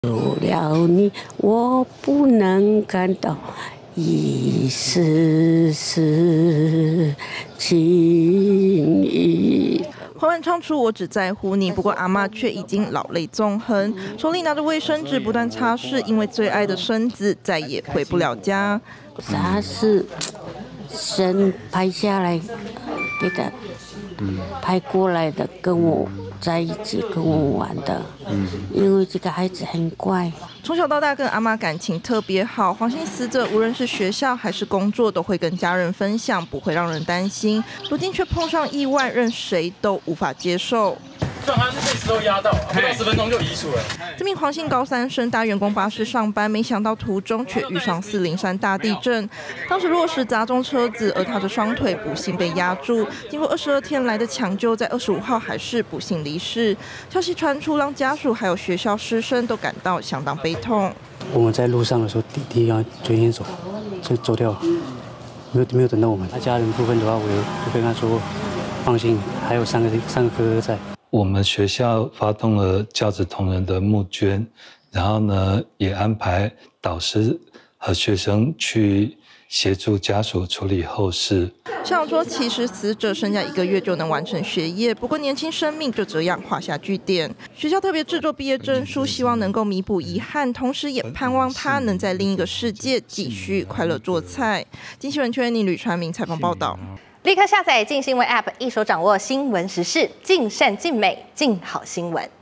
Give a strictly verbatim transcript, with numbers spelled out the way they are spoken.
有了你，我不能感到一丝丝情意。 缓缓唱出我只在乎你，不过阿嬷却已经老泪纵横，手里拿着卫生纸不断擦拭，因为最爱的孙子再也回不了家。 他是神拍下来给他拍过来的，跟我在一起，跟我玩的。因为这个孩子很乖， 从小到大跟阿嬷感情特别好。黄姓死者无论是学校还是工作，都会跟家人分享，不会让人担心。如今却碰上意外，任谁都无法接受。 像他是被石头压到，不到十分钟就移除了。 这名黄姓高三生搭员工巴士上班，没想到途中却遇上四零三大地震。当时落石砸中车子，而他的双腿不幸被压住。经过二十二天来的抢救，在二十五号还是不幸离世。消息传出，让家属还有学校师生都感到相当悲痛。 我们在路上的时候，弟弟要最先走，就走掉了，没有没有等到我们。他家人部分的话，我就跟他说，放心，还有三个三个哥哥在。 我们学校发动了教职同仁的募捐，然后呢，也安排导师和学生去协助家属处理后事。 校长说，其实死者剩下一个月就能完成学业，不过年轻生命就这样画下句点。学校特别制作毕业证书，希望能够弥补遗憾，同时也盼望他能在另一个世界继续快乐做菜。金新闻圈李吕传明采访报道。 立刻下载镜新闻 App， 一手掌握新闻时事，尽善尽美，尽好新闻。